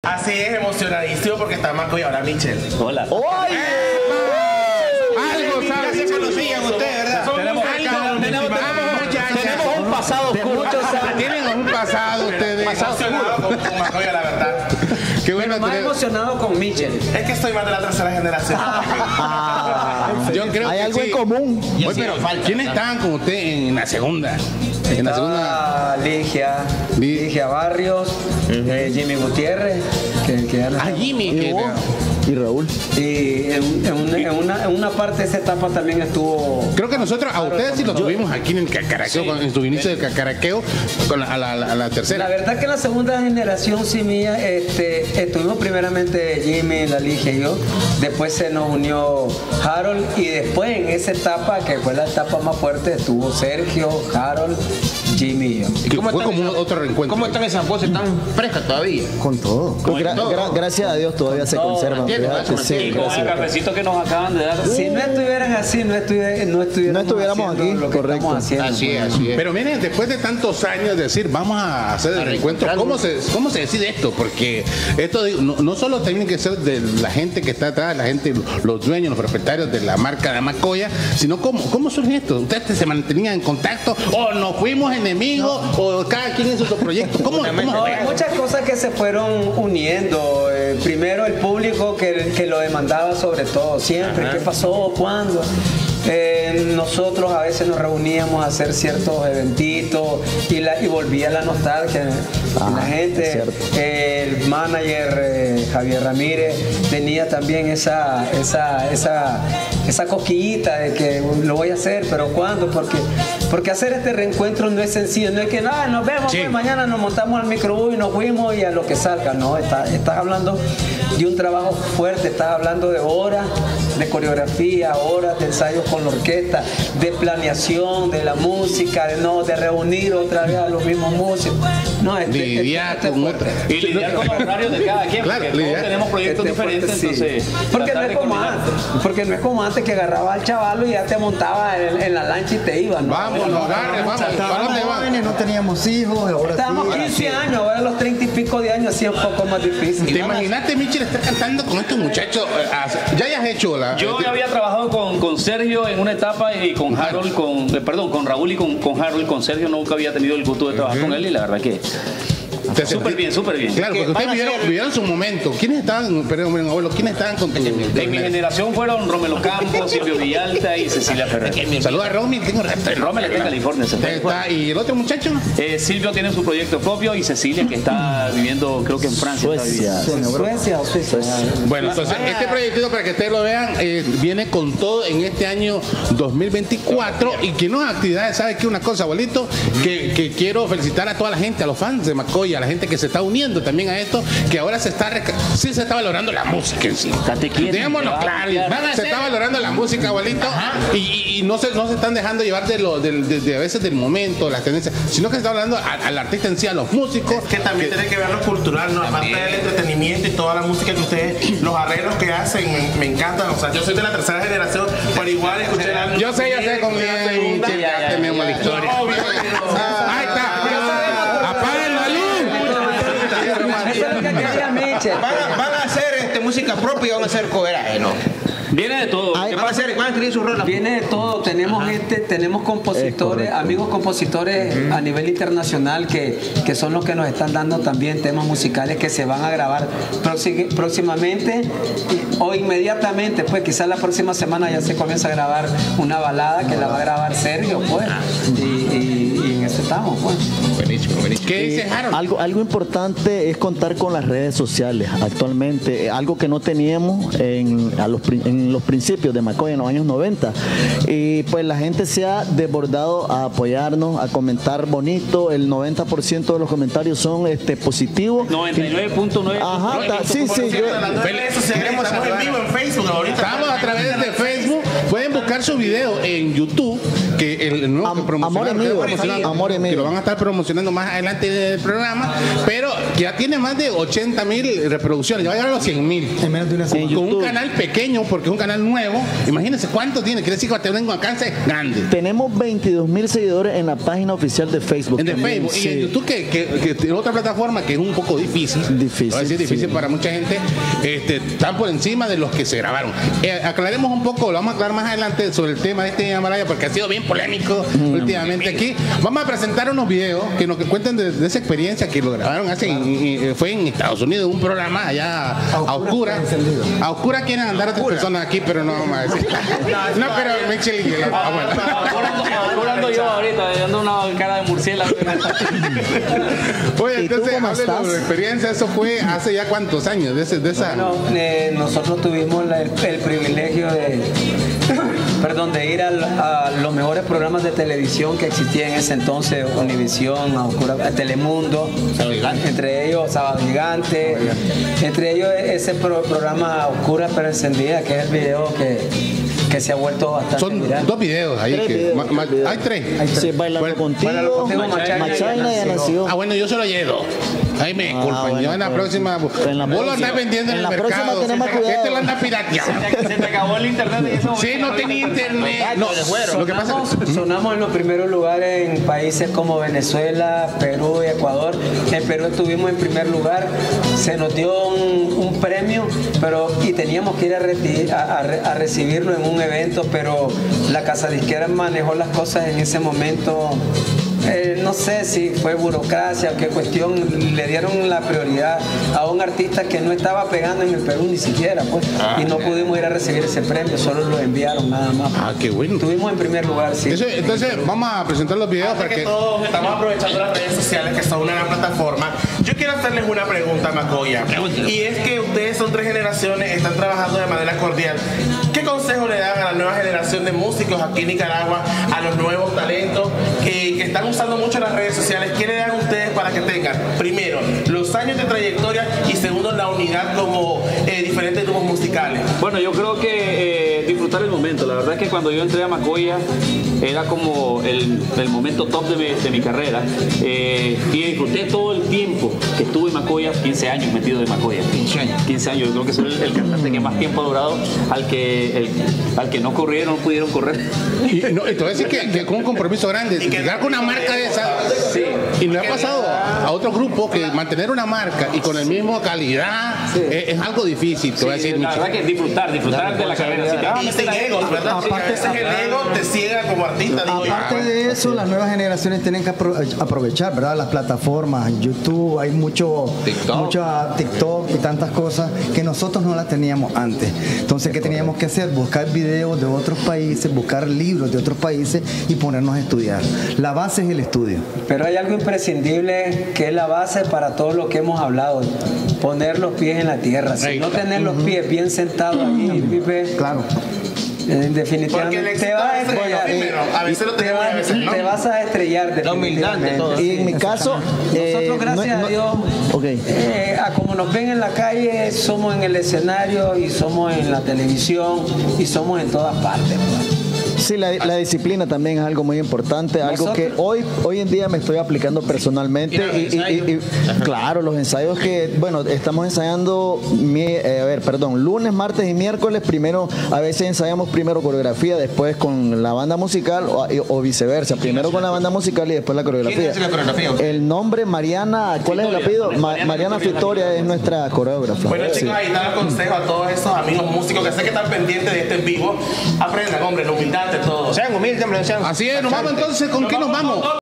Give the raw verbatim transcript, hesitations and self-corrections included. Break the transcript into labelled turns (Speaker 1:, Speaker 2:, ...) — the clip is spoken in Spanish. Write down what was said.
Speaker 1: Así es, emocionadísimo porque está Marco y ahora Michelle.
Speaker 2: Hola.
Speaker 3: ¡Oye!
Speaker 1: Algo saben. Ya se conocían ustedes, ¿verdad?
Speaker 2: Tenemos, tenemos, tenemos, tenemos un pasado oscuro.
Speaker 4: Tienen un pasado ustedes.
Speaker 1: Pasado seguro con, con Marco, la verdad.
Speaker 4: Qué bueno.
Speaker 5: Pero más
Speaker 4: tener...
Speaker 5: emocionado con Michelle.
Speaker 1: Es que estoy más de la tercera generación.
Speaker 3: Ah,
Speaker 4: Yo creo
Speaker 3: hay
Speaker 4: que
Speaker 3: algo
Speaker 4: sí.
Speaker 3: en común.
Speaker 4: Oye, pero ¿quiénes estaban con usted en la segunda? En la segunda.
Speaker 5: Estaba Ligia,
Speaker 4: Li-
Speaker 5: Ligia Barrios, eh, Jimmy Gutiérrez, que, que ya no-
Speaker 4: Ah, Jimmy. que-
Speaker 3: Y Raúl.
Speaker 5: Y en, en una, en, una, en una parte de esa etapa también estuvo.
Speaker 4: Creo que nosotros a ustedes sí los tuvimos aquí en el Cacaraqueo, con- en su inicio del Cacaraqueo, con la, a, la, a la tercera.
Speaker 5: La verdad que en la segunda generación sí mía, este, estuvimos primeramente Jimmy, la Ligia y yo, después se nos unió Harold y después en esa etapa, que fue la etapa más fuerte, estuvo Sergio, Harold, Jimmy y yo.
Speaker 4: Que fue como un- otro reencuentro.
Speaker 6: ¿Cómo están esas voces tan frescas todavía?
Speaker 3: Con todo. Gra- gra- gracias a Dios todavía se conservan.
Speaker 6: entiendo,
Speaker 3: fíjate,
Speaker 6: eso
Speaker 3: sí,
Speaker 2: Y con el
Speaker 3: gracias.
Speaker 2: cafecito que nos acaban de dar.
Speaker 5: Si no estuvieran así, no, estuviera- no estuviéramos,
Speaker 3: No estuviéramos
Speaker 5: haciendo
Speaker 3: aquí,
Speaker 5: lo que
Speaker 3: correcto.
Speaker 5: estamos haciendo.
Speaker 6: Así es, así es.
Speaker 4: Pero miren, después de tantos años de decir, vamos a hacer el reencuentro, ¿cómo se, ¿cómo se decide esto? Porque esto digo, no, no solo tiene que ser de la gente que está atrás, la gente, los dueños, los propietarios de la marca de Macoya, sino cómo, cómo surge esto. ¿Ustedes se mantenían en contacto o nos fuimos enemigos o cada quien en su proyecto? ¿Cómo, cómo
Speaker 5: No,
Speaker 4: fue?
Speaker 5: hay muchas cosas que se fueron uniendo. Eh, primero el público que, que lo demandaba sobre todo, siempre. ¿Qué pasó? ¿Cuándo? Eh, nosotros a veces nos reuníamos a hacer ciertos eventitos y, la, y volvía la nostalgia en
Speaker 3: Ah,
Speaker 5: la
Speaker 3: es
Speaker 5: gente.
Speaker 3: cierto.
Speaker 5: Eh, el manager eh, Javier Ramírez tenía también esa, esa, esa, esa cosquillita de que lo voy a hacer, pero ¿cuándo? Porque, porque hacer este reencuentro no es sencillo, no es que "Ah, nos vemos,
Speaker 4: Sí.
Speaker 5: pues, mañana nos montamos al microbús y nos fuimos y a lo que salga", no, estás, estás hablando de un trabajo fuerte, estás hablando de horas de coreografía, horas de ensayos con la orquesta, de planeación, de la música, de, no, de reunir otra vez a los mismos músicos. No, este,
Speaker 4: Lidiar
Speaker 5: este- este
Speaker 4: con
Speaker 5: fuerte.
Speaker 4: otra-
Speaker 2: Y lidiar con los horarios de cada quien,
Speaker 4: Claro,
Speaker 2: porque todos
Speaker 4: lidiar.
Speaker 2: tenemos proyectos
Speaker 5: Este fuerte,
Speaker 2: diferentes,
Speaker 5: sí.
Speaker 2: entonces.
Speaker 5: Porque no
Speaker 2: tratar
Speaker 5: es
Speaker 2: de
Speaker 5: como
Speaker 2: coordinar.
Speaker 5: antes, porque no es como antes que agarraba al chavalo y ya te montaba en, en la lancha y te ibas, ¿no?
Speaker 4: Vamos, no agarre, vamos. ¿Para
Speaker 7: Estábamos
Speaker 4: dónde van?
Speaker 7: jóvenes, no teníamos hijos, ahora
Speaker 5: Estábamos
Speaker 7: sí.
Speaker 5: quince años, ahora a los treinta y pico de años sí es un poco más difícil.
Speaker 4: ¿Te imaginaste, Michel, estar cantando con estos muchachos? Eh, ah, Ya hayas hecho la.
Speaker 2: Yo ya había trabajado con, con Sergio en una etapa y con Harold, con, eh, perdón, con Raúl y con, con Harold, con Sergio nunca había tenido el gusto de trabajar con él y la verdad que
Speaker 4: Te
Speaker 2: súper
Speaker 4: sentí-
Speaker 2: bien, súper bien.
Speaker 4: Claro, porque ustedes vivieron, vivieron su momento. ¿Quiénes estaban, perdón, miren, abuelo, quiénes estaban con tu...
Speaker 2: En mi generación fueron Romelo Campos, Silvio Villalta y Cecilia Ferrer.
Speaker 4: Saludos a Romy, tengo rato.
Speaker 2: Romelo está en California. se fue.
Speaker 4: Está- ¿Y el otro muchacho?
Speaker 2: Eh, Silvio tiene su proyecto propio y Cecilia que está viviendo, creo que en Francia. está
Speaker 3: Suecia.
Speaker 2: viviendo.
Speaker 5: ¿Suecia o Suiza?
Speaker 4: Bueno, entonces este proyectito, para que ustedes lo vean, eh, viene con todo en este año dos mil veinticuatro y que no actividades, ¿sabe qué? Una cosa, abuelito, que, que quiero felicitar a toda la gente, a los fans de Macoya, a la gente que se está uniendo también a esto, que ahora se está, reca- sí se está valorando la música en sí.
Speaker 2: Estate quieto,
Speaker 4: Digámoslo
Speaker 2: te va a
Speaker 4: claro,
Speaker 2: bloquear.
Speaker 4: van a- se está valorando la música, abuelito, y, y- y no, se, no se están dejando llevar de, lo, del- de, de a veces del momento, las tendencias, sino que se está hablando a- al artista en sí, a los músicos.
Speaker 1: Es que también tiene que ver lo cultural, ¿no? Aparte del entretenimiento y toda la música que ustedes, los arreglos que hacen, me, me encantan. O sea, yo soy de la tercera generación, pero igual escuché la
Speaker 4: Yo sé, yo sé, con
Speaker 1: la
Speaker 4: mi
Speaker 1: segunda.
Speaker 4: Michel, ya tenemos la historia.
Speaker 1: Obvio, pero-
Speaker 4: Ahí está, apaguen la luz.
Speaker 5: Eso es lo que quería Michelle.
Speaker 6: Van a, van a hacer este, música propia y van a hacer coveraje, ¿no?
Speaker 2: Viene de todo.
Speaker 3: Ay,
Speaker 6: Van a hacer, van a escribir sus rolas.
Speaker 5: Viene de todo, tenemos gente, tenemos
Speaker 3: Es
Speaker 5: compositores,
Speaker 3: correcto.
Speaker 5: amigos compositores a nivel internacional que, que son los que nos están dando también temas musicales que se van a grabar próxi- próximamente y- o inmediatamente, pues quizás la próxima semana ya se comienza a grabar una balada que la va a grabar Sergio, pues, y, y- y en eso estamos, pues.
Speaker 6: Buenísimo, buenísimo.
Speaker 4: ¿Qué dice
Speaker 3: Eh,
Speaker 4: Harold?
Speaker 3: algo, algo importante es contar con las redes sociales actualmente, eh, algo que no teníamos en, a los, pri- en los principios de Macoya en los años noventa. Y pues la gente se ha desbordado a apoyarnos, a comentar bonito. El noventa por ciento de los comentarios son este, positivos.
Speaker 2: noventa y nueve punto nueve.
Speaker 3: Ajá, ta- sí, sí. yo-
Speaker 1: Las redes sociales, estamos en vivo en Facebook ahorita.
Speaker 4: Estamos a través de Facebook. Pueden buscar sacar su video en YouTube, que el nuevo
Speaker 3: Am-
Speaker 4: que promocionaron,
Speaker 3: Amor y
Speaker 4: que
Speaker 3: Mío,
Speaker 4: promocionaron,
Speaker 3: Amor y Mío.
Speaker 4: que lo van a estar promocionando más adelante del programa, pero que ya tiene más de ochenta mil reproducciones, ya va a llegar a los cien mil.
Speaker 7: En menos de una semana.
Speaker 4: Con un
Speaker 3: YouTube.
Speaker 4: canal pequeño, porque es un canal nuevo. Imagínense cuánto tiene, quiere decir que va a tener un alcance grande.
Speaker 3: Tenemos veintidós mil seguidores en la página oficial de Facebook.
Speaker 4: En el
Speaker 3: también,
Speaker 4: Facebook y
Speaker 3: sí.
Speaker 4: en YouTube, que, que, que tiene otra plataforma que es un poco difícil.
Speaker 3: Difícil,
Speaker 4: Voy a decir, difícil
Speaker 3: sí.
Speaker 4: para mucha gente. Este, están por encima de los que se grabaron. Eh, aclaremos un poco, lo vamos a aclarar más adelante sobre el tema de este Amaraya, porque ha sido bien polémico
Speaker 3: Mm.
Speaker 4: últimamente aquí. Vamos a presentar unos videos que nos cuenten de, de esa experiencia que lo grabaron hace, y- y fue en Estados Unidos, un programa allá a Oscura. A Oscura quieren andar otras personas aquí, pero no vamos a decir. No, pero Michelle y el abuelo.
Speaker 2: Hablando yo ahorita, dando una cara de murciélago.
Speaker 4: Oye,
Speaker 3: ¿Y tú
Speaker 4: entonces,
Speaker 3: cómo
Speaker 4: háblenos
Speaker 3: estás?
Speaker 4: de la experiencia. Eso fue hace ya cuántos años, de, ese, de esa.
Speaker 5: Bueno, eh, nosotros tuvimos la- el, el privilegio de, perdón, de ir al- a los mejores programas de televisión que existían en ese entonces, Univisión, a Oscura- a Telemundo, entre ellos Sábado Gigante, entre ellos ese pro- programa Oscura pero Encendida, que es el video que, que se ha vuelto bastante
Speaker 4: Son
Speaker 5: viral.
Speaker 4: dos videos ahí.
Speaker 3: Tres
Speaker 4: que,
Speaker 3: videos,
Speaker 4: ma- ma-
Speaker 3: tres videos.
Speaker 4: hay tres.
Speaker 3: Sí, bailando
Speaker 4: Bueno,
Speaker 3: contigo,
Speaker 5: Bailando Contigo,
Speaker 3: Machaina,
Speaker 5: Machaina
Speaker 3: ya
Speaker 5: ya
Speaker 3: nació.
Speaker 4: Ah, bueno, yo solo llevo. Ahí me
Speaker 3: Ah,
Speaker 4: disculpan.
Speaker 3: bueno,
Speaker 4: yo en la
Speaker 3: pues,
Speaker 4: próxima.
Speaker 3: en la
Speaker 4: vos lo
Speaker 3: próxima-
Speaker 4: andás vendiendo en,
Speaker 3: en
Speaker 4: el
Speaker 3: la próxima
Speaker 4: mercado.
Speaker 3: tenés más cuidado.
Speaker 4: Este lo anda pirateando.
Speaker 2: Se te acabó el internet en ese momento.
Speaker 4: Sí, no tenía internet. No, lo que pasa
Speaker 5: Sonamos, sonamos en los primeros lugares en países como Venezuela, Perú y Ecuador. En Perú estuvimos en primer lugar, se nos dio un, un premio, pero y teníamos que ir a, reti- a- a re- a recibirlo en un evento, pero la casa disquera manejó las cosas en ese momento. Eh, no sé si fue burocracia o qué cuestión, le dieron la prioridad a un artista que no estaba pegando en el Perú ni siquiera, pues, y no pudimos ir a recibir ese premio, solo lo enviaron nada más.
Speaker 4: Ah, qué bueno.
Speaker 5: Estuvimos en primer lugar, sí.
Speaker 4: Eso- entonces, vamos a presentar los videos
Speaker 1: Antes
Speaker 4: para
Speaker 1: que
Speaker 4: que.
Speaker 1: todos estamos aprovechando las redes sociales, que son una gran plataforma. Yo quiero hacerles una pregunta, Macoya. Y es que ustedes son tres generaciones, están trabajando de manera cordial. ¿Qué consejo le dan a la nueva generación de músicos aquí en Nicaragua, a los nuevos talentos que, que están usando mucho las redes sociales? ¿Qué le dan ustedes para que tengan, primero, los años de trayectoria y segundo, la unidad como eh, diferentes grupos musicales?
Speaker 2: Bueno, yo creo que eh, disfrutar el momento. La verdad es que cuando yo entré a Macoya era como el, el momento top de mi, de mi carrera. Eh, y disfruté todo el tiempo que estuve en Macoya, quince años metido en Macoya.
Speaker 6: quince años.
Speaker 2: quince años, yo creo que soy el, el cantante que más tiempo ha durado, al que, el- al que no corrieron, no pudieron correr.
Speaker 4: Y, no, y te voy a decir que, que con un compromiso grande, llegar con una marca de esa.
Speaker 2: Sí.
Speaker 4: Y no ha pasado a otro grupo que mantener una marca y con el mismo calidad es, es algo difícil. Te voy a
Speaker 2: Sí,
Speaker 4: decir,
Speaker 2: la
Speaker 4: Michi.
Speaker 2: verdad que disfrutar, disfrutar de la carrera. Si te vas a
Speaker 1: Y
Speaker 2: meter
Speaker 1: sin
Speaker 2: a-
Speaker 1: egos, ¿verdad? Porque a veces el ego te ciega como artista. digo yo.
Speaker 7: Aparte de eso, las nuevas generaciones tienen que apro- aprovechar, ¿verdad? Las plataformas, YouTube, hay mucho
Speaker 6: TikTok.
Speaker 7: mucha TikTok y tantas cosas que nosotros no las teníamos antes. Entonces, ¿qué teníamos que hacer? Buscar videos de otros países, buscar libros de otros países y ponernos a estudiar. La base es el estudio.
Speaker 5: Pero hay algo imprescindible que es la base para todo lo que hemos hablado, poner los pies en la tierra. Si
Speaker 4: Ahí
Speaker 5: no
Speaker 4: está.
Speaker 5: tener los pies bien sentados ahí, Pipe,
Speaker 7: Claro.
Speaker 5: eh,
Speaker 1: Porque el
Speaker 5: definitivamente
Speaker 1: éxito
Speaker 5: te vas a
Speaker 1: a veces es lo
Speaker 5: estrellar.
Speaker 1: primero, a veces lo
Speaker 5: te,
Speaker 1: tenemos y a
Speaker 5: vas,
Speaker 1: veces no.
Speaker 5: te vas a estrellar.
Speaker 6: La humildad ante todo.
Speaker 5: definitivamente.
Speaker 3: Y en mi caso, eh,
Speaker 5: Nosotros, gracias
Speaker 3: no- no-
Speaker 5: a Dios,
Speaker 3: Ok.
Speaker 5: eh, a como nos ven en la calle, somos en el escenario y somos en la televisión y somos en todas partes. ¿verdad?
Speaker 3: Sí, la, la disciplina también es algo muy importante, algo que hoy hoy en día me estoy aplicando personalmente.
Speaker 6: Y los
Speaker 3: Y, y- y- y- claro, los ensayos que, bueno, estamos ensayando, mi- eh, a ver, perdón, lunes, martes y miércoles. Primero, a veces ensayamos primero coreografía, después con la banda musical o, o viceversa. Primero con la banda musical y después la coreografía.
Speaker 6: ¿Quién hace la coreografía?
Speaker 3: El nombre Mariana, ¿cuál es el apellido? Ma- Mariana Fitoria es nuestra coreógrafa.
Speaker 1: Bueno,
Speaker 3: Sí.
Speaker 1: chicos, ahí está el consejo a todos esos amigos músicos que sé que están pendientes de este en vivo. Aprendan, hombre, la humildad de todo.
Speaker 6: Sean humildes, hombre, sean.
Speaker 4: Así es, nos vamos entonces. ¿Con qué nos vamos?